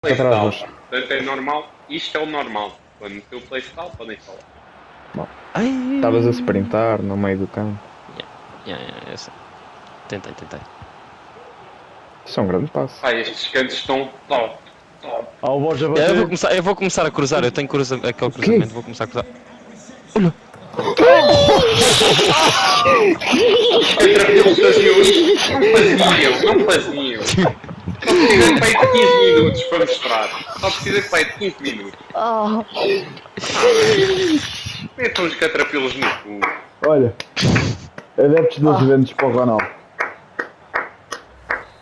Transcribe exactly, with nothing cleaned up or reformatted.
playstyle. Portanto é normal, isto é o normal. Quando meteu o playstyle, podem falar. Estavas a sprintar no meio do campo. Yeah, yeah, eu sei. Tentei, tentei. Isso é um grande passo. Ah, estes cantos estão top, top. Ah, o Borja Yeah, eu, vou bateu. começar, eu vou começar a cruzar, eu tenho cruza, aquele cruzamento, vou começar a cruzar. Olha! Os catrapilos faziam isto, não faziam, não faziam. Só precisei de pai de quinze minutos para mostrar. Só precisei de pai de quinze minutos. Ah, metam os catrapilos no cu. Olha, adeptos dos Juventus para o Ronaldo.